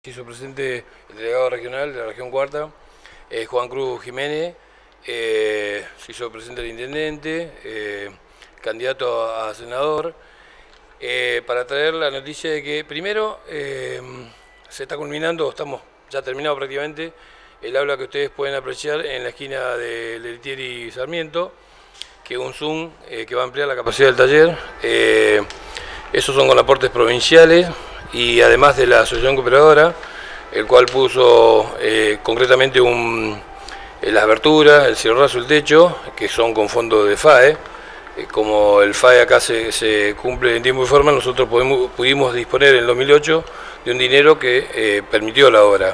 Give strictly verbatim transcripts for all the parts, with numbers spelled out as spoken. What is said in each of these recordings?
Se hizo presente el delegado regional de la región cuarta, eh, Juan Cruz Jiménez, eh, se hizo presente el intendente, eh, candidato a, a senador, eh, para traer la noticia de que primero eh, se está culminando, estamos ya terminado prácticamente, el aula que ustedes pueden apreciar en la esquina de Lelutier y Sarmiento, que es un Zoom eh, que va a ampliar la capacidad del taller. Eh, esos son con aportes provinciales y además de la asociación cooperadora, el cual puso eh, concretamente un, eh, las aberturas, el cierrazo, el techo, que son con fondo de F A E. Eh, como el F A E acá se, se cumple en tiempo y forma, nosotros podemos, pudimos disponer en el dos mil ocho de un dinero que eh, permitió la obra.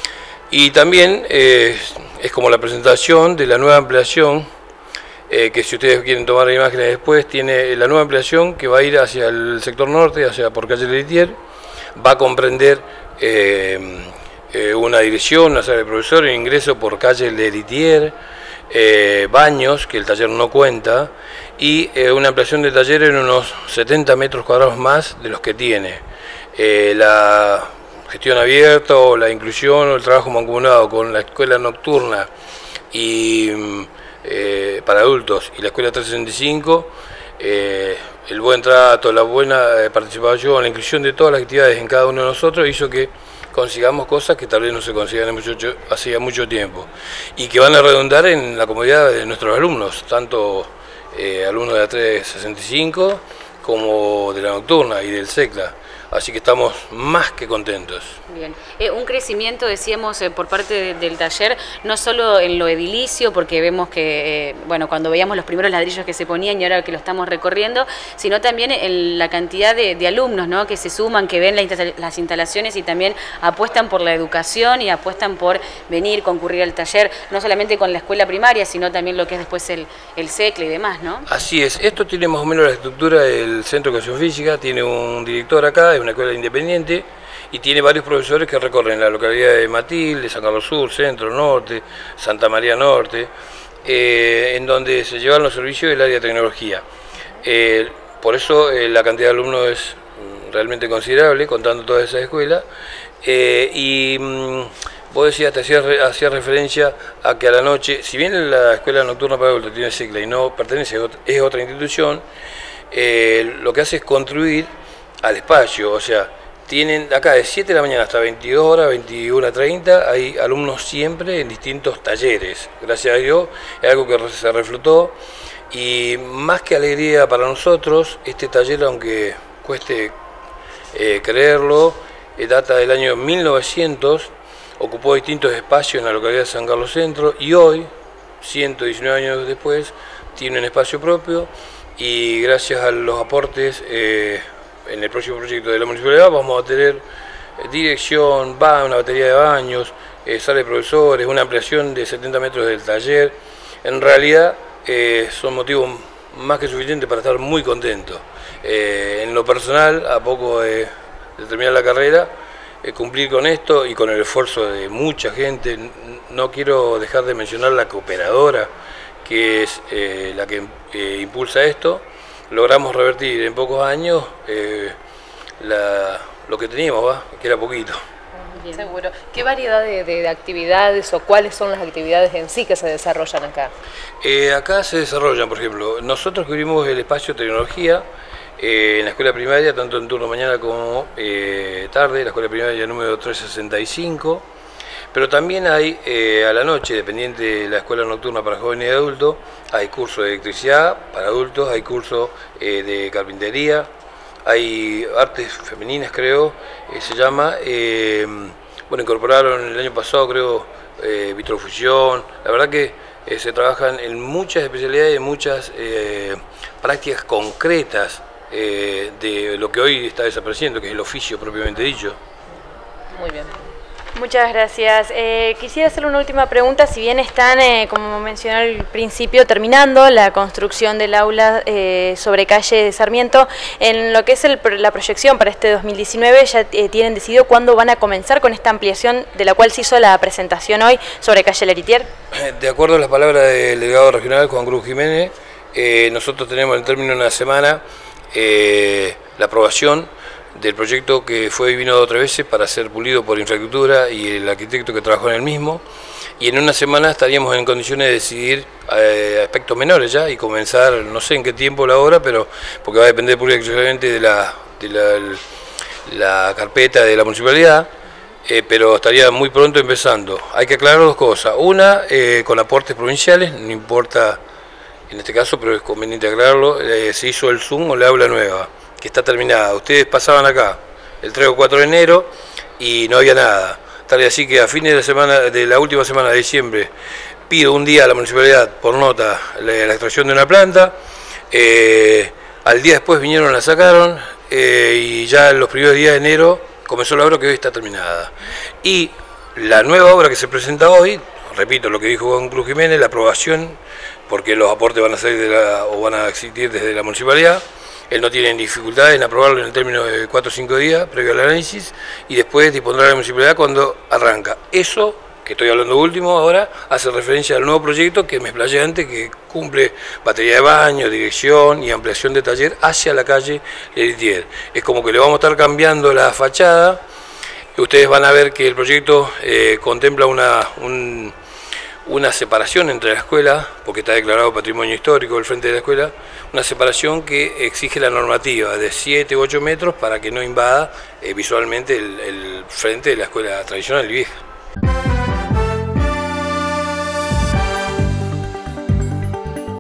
Y también eh, es como la presentación de la nueva ampliación, eh, que si ustedes quieren tomar imágenes después, tiene la nueva ampliación que va a ir hacia el sector norte, hacia por calle Lelutier, va a comprender eh, eh, una dirección, una sala de profesor, ingreso por calle Lelutier, eh, baños, que el taller no cuenta, y eh, una ampliación de taller en unos setenta metros cuadrados más de los que tiene. Eh, la gestión abierta o la inclusión o el trabajo mancomunado con la escuela nocturna y eh, para adultos y la escuela trescientos sesenta y cinco, eh, el buen trato, la buena eh, participación, la inclusión de todas las actividades en cada uno de nosotros hizo que consigamos cosas que tal vez no se consigan mucho, hacía mucho tiempo y que van a redundar en la comodidad de nuestros alumnos, tanto eh, alumnos de la trescientos sesenta y cinco como de la nocturna y del SECLA. Así que estamos más que contentos. Bien, eh, un crecimiento, decíamos, eh, por parte de, del taller, no solo en lo edilicio, porque vemos que, eh, bueno, cuando veíamos los primeros ladrillos que se ponían y ahora que lo estamos recorriendo, sino también en la cantidad de, de alumnos, ¿no?, que se suman, que ven la, las instalaciones y también apuestan por la educación y apuestan por venir, concurrir al taller, no solamente con la escuela primaria, sino también lo que es después el, el SECLA y demás, ¿no? Así es, esto tiene más o menos la estructura del Centro de Educación Física, tiene un director acá, es una escuela independiente y tiene varios profesores que recorren la localidad de Matilde, San Carlos Sur, Centro, Norte, Santa María Norte, eh, en donde se llevan los servicios del área de tecnología. Eh, por eso eh, la cantidad de alumnos es realmente considerable, contando todas esas escuelas, eh, y mmm, vos decías, te hacías hacía referencia a que a la noche, si bien la escuela nocturna para adultos tiene SECLA y no pertenece, es otra institución, eh, lo que hace es construir al espacio, o sea, tienen acá de siete de la mañana hasta veintidós horas, veintiuna treinta, hay alumnos siempre en distintos talleres. Gracias a Dios, es algo que se reflotó y más que alegría para nosotros, este taller, aunque cueste eh, creerlo, eh, data del año mil novecientos, ocupó distintos espacios en la localidad de San Carlos Centro y hoy, ciento diecinueve años después, tiene un espacio propio y gracias a los aportes eh, en el próximo proyecto de la municipalidad vamos a tener dirección, va, una batería de baños, eh, sala de profesores, una ampliación de setenta metros del taller. En realidad eh, son motivos más que suficientes para estar muy contentos. Eh, en lo personal, a poco de, de terminar la carrera, eh, cumplir con esto y con el esfuerzo de mucha gente, no quiero dejar de mencionar la cooperadora, que es eh, la que eh, impulsa esto. Logramos revertir en pocos años eh, la, lo que teníamos, ¿va? Que era poquito. Bien. Seguro. ¿Qué variedad de, de, de actividades o cuáles son las actividades en sí que se desarrollan acá? Eh, acá se desarrollan, por ejemplo, nosotros cubrimos el espacio de tecnología eh, en la escuela primaria, tanto en turno mañana como eh, tarde, la escuela primaria número trescientos sesenta y cinco, pero también hay eh, a la noche, dependiente de la escuela nocturna para jóvenes y adultos, hay curso de electricidad para adultos, hay curso eh, de carpintería, hay artes femeninas, creo, eh, se llama, eh, bueno, incorporaron el año pasado, creo, eh, vitrofusión. La verdad que eh, se trabajan en muchas especialidades y en muchas eh, prácticas concretas eh, de lo que hoy está desapareciendo, que es el oficio propiamente dicho. Muy bien. Muchas gracias. Eh, quisiera hacer una última pregunta. Si bien están, eh, como mencioné al principio, terminando la construcción del aula eh, sobre calle Sarmiento, en lo que es el, la proyección para este dos mil diecinueve, ya eh, tienen decidido cuándo van a comenzar con esta ampliación de la cual se hizo la presentación hoy sobre calle Lelutier. De acuerdo a las palabras del delegado regional Juan Cruz Jiménez, eh, nosotros tenemos en término de una semana eh, la aprobación del proyecto que fue y vino otras veces para ser pulido por infraestructura y el arquitecto que trabajó en el mismo, y en una semana estaríamos en condiciones de decidir eh, aspectos menores ya y comenzar, no sé en qué tiempo la obra, pero porque va a depender pura y exclusivamente de la, de la, la carpeta de la municipalidad. Eh, pero estaría muy pronto empezando. Hay que aclarar dos cosas. Una, eh, con aportes provinciales, no importa en este caso, pero es conveniente aclararlo, eh, se hizo el Zoom o la aula nueva, que está terminada. Ustedes pasaban acá el tres o cuatro de enero y no había nada. Tal y así que a fines de la, semana, de la última semana de diciembre pido un día a la municipalidad por nota la, la extracción de una planta. Eh, al día después vinieron, la sacaron eh, y ya en los primeros días de enero comenzó la obra que hoy está terminada. Y la nueva obra que se presenta hoy, repito lo que dijo Juan Cruz Jiménez, la aprobación, porque los aportes van a salir de la, o van a existir desde la municipalidad. Él no tiene dificultades en aprobarlo en el término de cuatro o cinco días, previo al análisis, y después dispondrá la municipalidad cuando arranca. Eso, que estoy hablando último ahora, hace referencia al nuevo proyecto que me explayé antes, que cumple batería de baño, dirección y ampliación de taller hacia la calle Leritier. Es como que le vamos a estar cambiando la fachada. Ustedes van a ver que el proyecto eh, contempla una, un, una separación entre la escuela, porque está declarado patrimonio histórico el frente de la escuela, una separación que exige la normativa de siete u ocho metros para que no invada eh, visualmente el, el frente de la escuela tradicional y vieja.